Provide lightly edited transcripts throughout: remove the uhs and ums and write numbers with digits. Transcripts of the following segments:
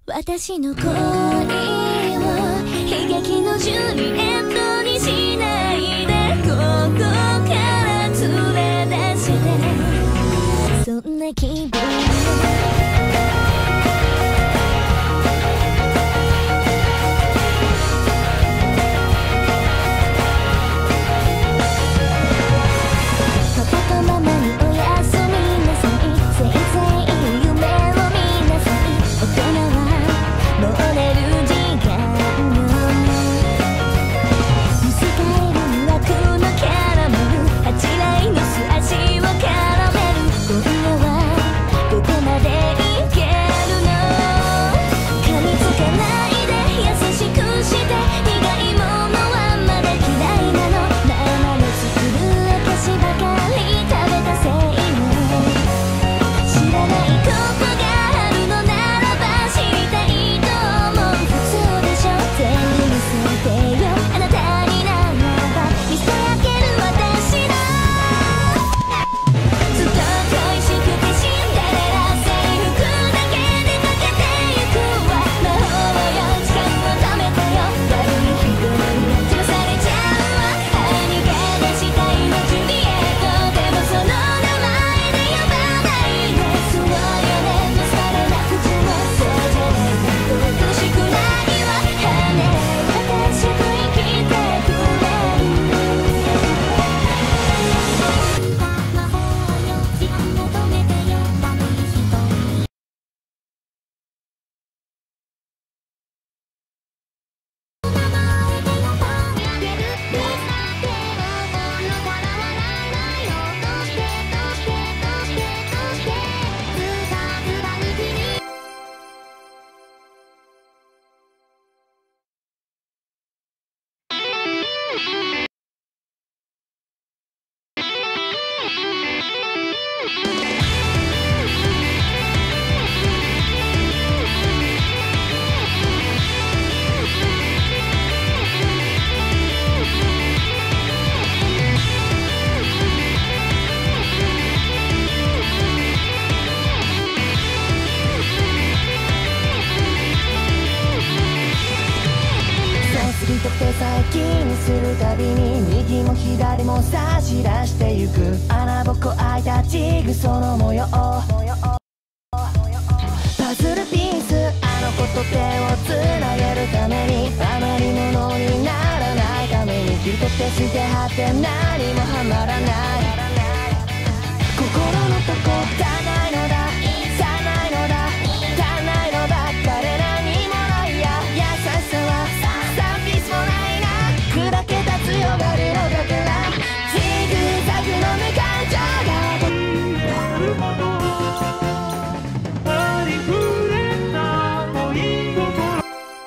私の恋を悲劇のジュリエットにしないで、ここから連れ出して、そんな気分気にするたびに右も左も差し出してゆく穴ぼこ開いたジグソーの模様、パズルピースあの子と手をつなげるために余り物にならないために一手してはって何もはまらない心のとこ足ないのだ足ないのだ足ないのだ誰らにもないや優しさはサービスもない砕けた強がりのかけらジグザグの無感情がありふれた恋心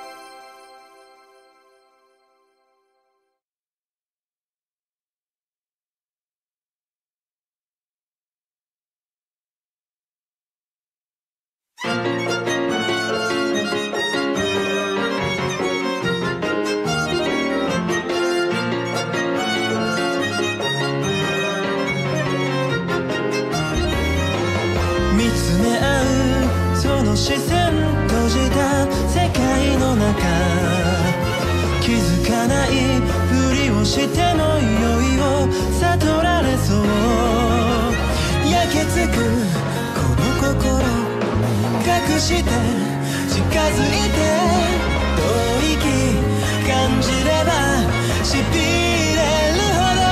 視線閉じた世界の中気づかないふりをしても酔いを悟られそう焼けつくこの心隠して近づいて吐息感じればしびれるほど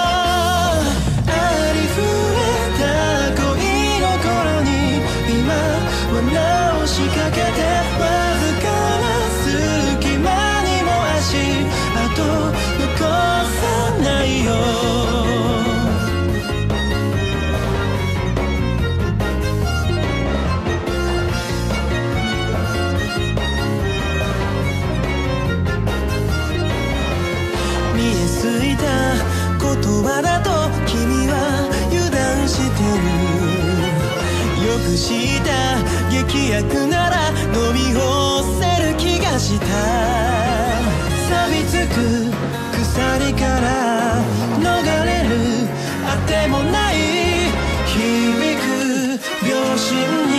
ありふれた恋の頃に今は仕掛けてわずかな隙間にも足跡残さないよ見えすいた言葉だと君は油断してるよく知った劇薬なら飲み干せる気がした錆びつく鎖から逃れるあてもない響く秒針に